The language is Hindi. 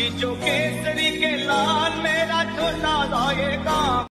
जो केसरी के लाल मेरा छोटा सा ये काम